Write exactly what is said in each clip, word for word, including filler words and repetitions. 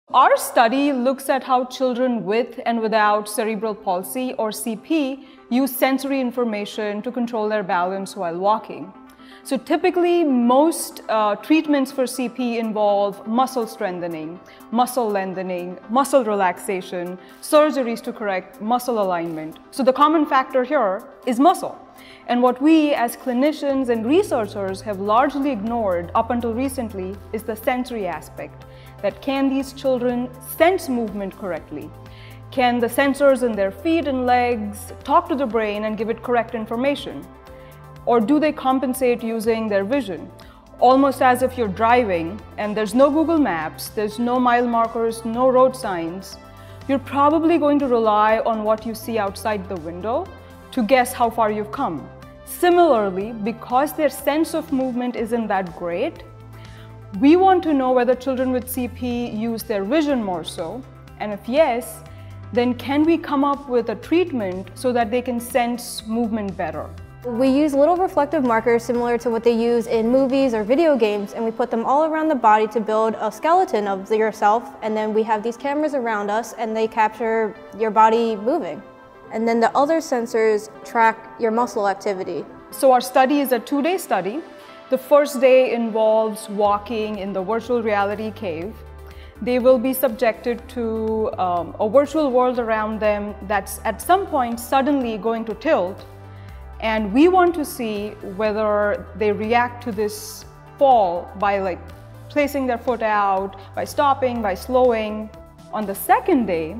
Our study looks at how children with and without cerebral palsy, or C P, use sensory information to control their balance while walking. So typically, most uh, treatments for C P involve muscle strengthening, muscle lengthening, muscle relaxation, surgeries to correct muscle alignment. So the common factor here is muscle. And what we as clinicians and researchers have largely ignored up until recently is the sensory aspect. That can these children sense movement correctly? Can the sensors in their feet and legs talk to the brain and give it correct information? Or do they compensate using their vision? Almost as if you're driving and there's no Google Maps, there's no mile markers, no road signs. You're probably going to rely on what you see outside the window to guess how far you've come. Similarly, because their sense of movement isn't that great, we want to know whether children with C P use their vision more so, and if yes, then can we come up with a treatment so that they can sense movement better? We use little reflective markers similar to what they use in movies or video games, and we put them all around the body to build a skeleton of yourself, and then we have these cameras around us and they capture your body moving. And then the other sensors track your muscle activity. So our study is a two-day study. The first day involves walking in the virtual reality cave. They will be subjected to um, a virtual world around them that's at some point suddenly going to tilt. And we want to see whether they react to this fall by like placing their foot out, by stopping, by slowing. On the second day,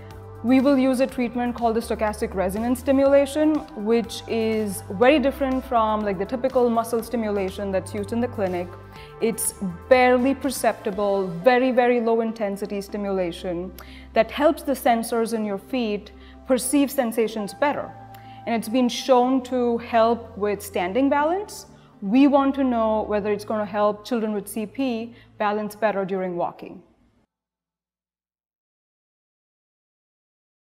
we will use a treatment called the stochastic resonance stimulation, which is very different from like the typical muscle stimulation that's used in the clinic. It's barely perceptible, very, very low intensity stimulation that helps the sensors in your feet perceive sensations better. And it's been shown to help with standing balance. We want to know whether it's going to help children with C P balance better during walking.